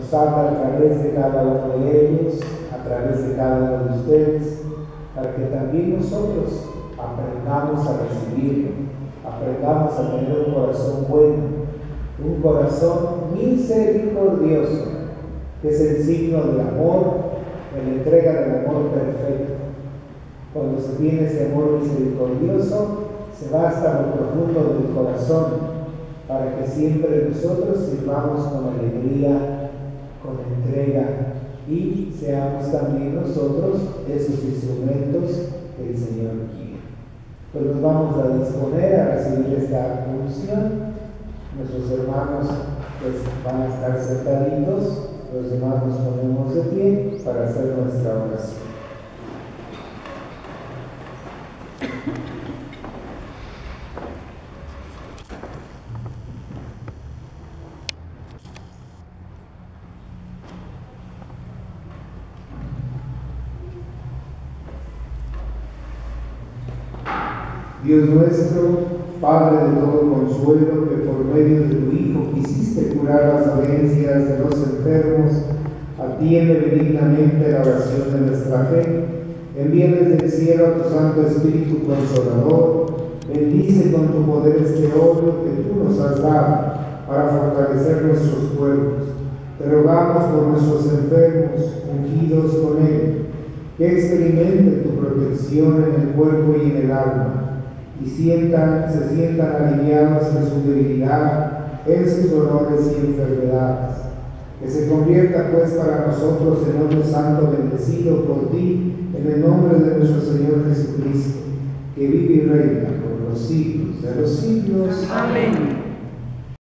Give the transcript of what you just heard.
nos habla a través de cada uno de ellos, a través de cada uno de ustedes, para que también nosotros aprendamos a recibirlo, aprendamos a tener un corazón bueno, un corazón misericordioso, que es el signo del amor, de la entrega del amor perfecto. Cuando se tiene ese amor misericordioso, se va hasta lo profundo del corazón, para que siempre nosotros sirvamos con alegría, con entrega, y seamos también nosotros esos instrumentos que el Señor quiere. Pues nos vamos a disponer a recibir esta unción. Nuestros hermanos pues van a estar sentaditos, los demás nos ponemos de pie para hacer nuestra oración. Dios nuestro, Padre de todo consuelo, que por medio de tu Hijo quisiste curar las dolencias de los enfermos, atiende benignamente la oración de nuestra fe. Envía desde el cielo a tu Santo Espíritu Consolador. Bendice con tu poder este oro que tú nos has dado para fortalecer nuestros cuerpos. Te rogamos por nuestros enfermos, ungidos con él, que experimenten tu protección en el cuerpo y en el alma, y se sientan aliviados en su debilidad, en sus dolores y enfermedades. Que se convierta pues para nosotros en hombre santo bendecido por ti, en el nombre de nuestro Señor Jesucristo, que vive y reina por los siglos de los siglos. Amén.